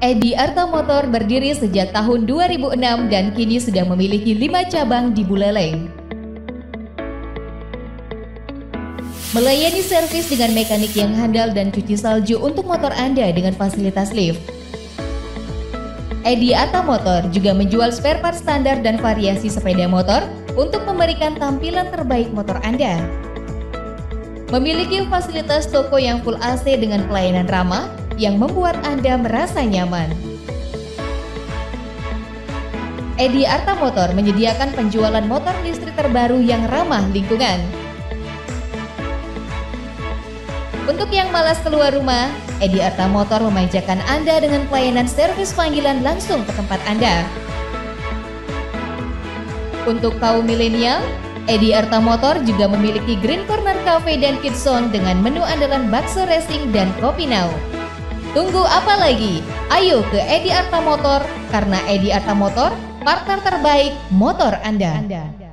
Edi Arta Motor berdiri sejak tahun 2006 dan kini sudah memiliki 5 cabang di Buleleng. Melayani servis dengan mekanik yang handal dan cuci salju untuk motor Anda dengan fasilitas lift. Edi Arta Motor juga menjual spare part standar dan variasi sepeda motor untuk memberikan tampilan terbaik motor Anda. Memiliki fasilitas toko yang full AC dengan pelayanan ramah yang membuat Anda merasa nyaman. Edi Arta Motor menyediakan penjualan motor listrik terbaru yang ramah lingkungan. Untuk yang malas keluar rumah, Edi Arta Motor memanjakan Anda dengan pelayanan servis panggilan langsung ke tempat Anda. Untuk kaum milenial, Edi Arta Motor juga memiliki Green Corner Cafe dan Kids Zone dengan menu andalan bakso racing dan kopi now. Tunggu apa lagi? Ayo ke Edi Arta Motor, karena Edi Arta Motor, partner terbaik motor Anda.